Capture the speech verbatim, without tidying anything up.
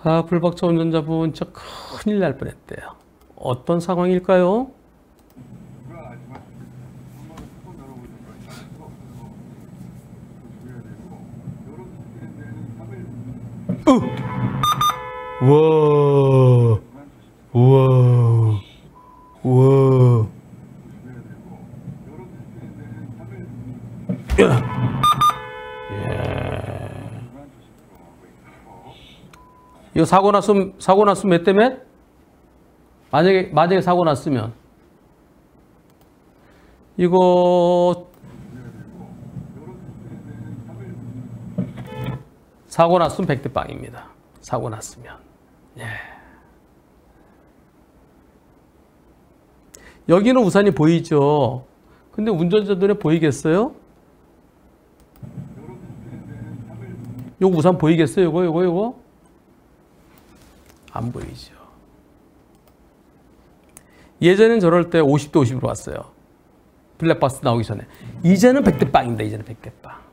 아, 불박차 운전자분 진짜 큰일 날 뻔했대요. 어떤 상황일까요? 어! 우와, 우와, 우와. 예. 이거 사고 났으면, 사고 났으면 몇 대 몇? 만약에, 만약에 사고 났으면. 이거, 사고 났으면 백 대 빵입니다. 사고 났으면. 예. 여기는 우산이 보이죠? 근데 운전자 눈에 보이겠어요? 요 우산 보이겠어요? 요거, 요거, 요거? 안 보이죠. 예전엔 저럴 때 오십 대 오십으로 왔어요. 블랙박스 나오기 전에. 이제는 백 대 빵입니다. 이제는 백 대 빵.